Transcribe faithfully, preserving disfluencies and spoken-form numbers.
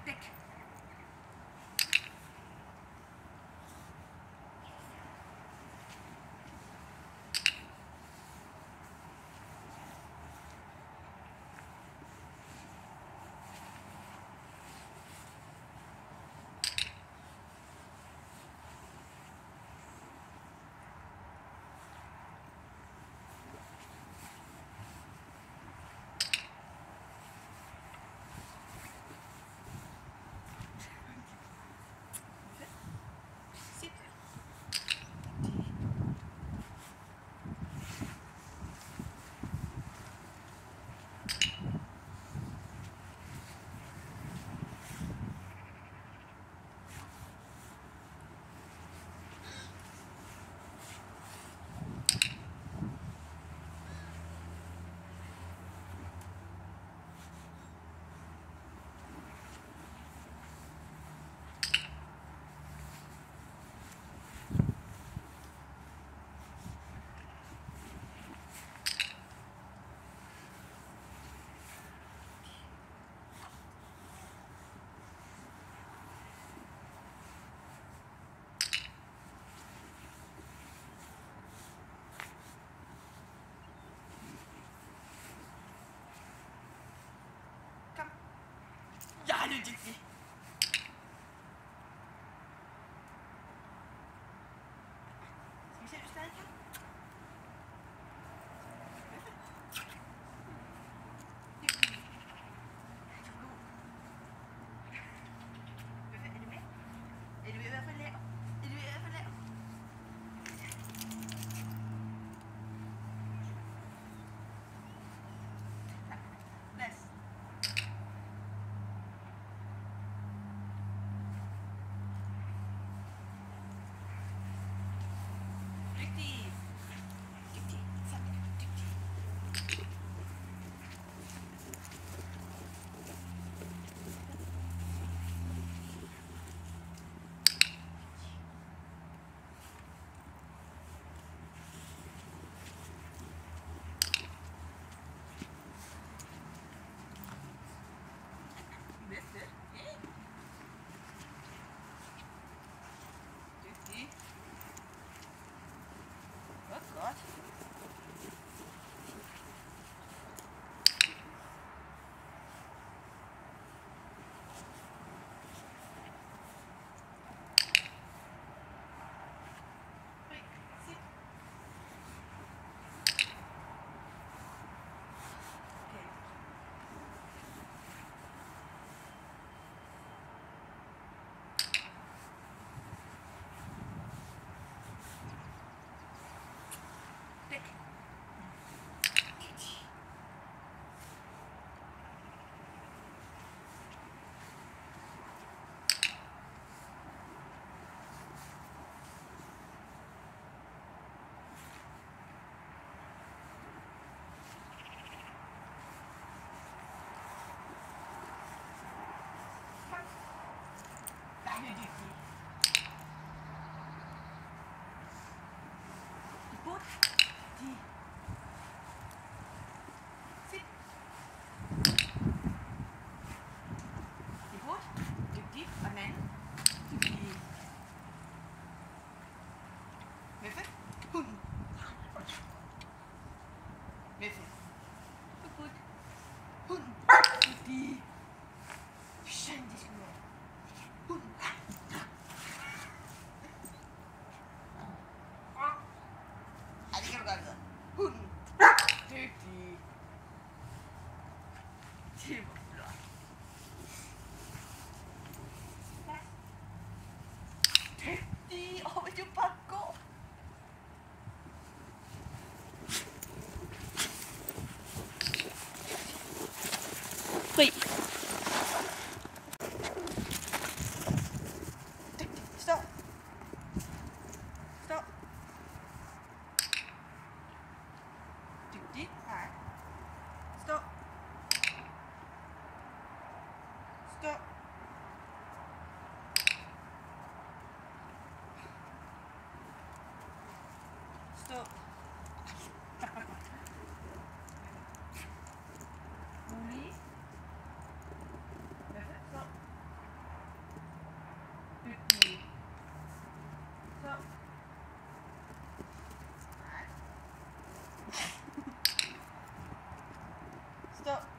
Dæk. Jeg er lidt dygtig. Skal vi se, om du stadig kan? Er du med? Er du i hvert fald lav? Er du i hvert fald lav? Plads. Dygtig. Dygtig. Sådan der. Dygtig. Møffe. Hey. Dygtig. Godt, godt. Hey, sit. Okay. Dæk. Kom. Der er lidt dygtig. Du burde. De. Sit. Det er godt. Dygtig. Og den anden. Dygtig. Møffe. Hunden. Møffe. Det er godt. Hunden. Dygtig. Sådan, det skal være. Hunden. Ja, det kan du godt gøre. Hunden. Dygtig. Det var flot. Dygtig. Åh, vil du bare gå? Fri. Dygtig. Stå. Stå. Dygtig. Nej. Stå. Stå. Stå. Rolig. Stå. Stå.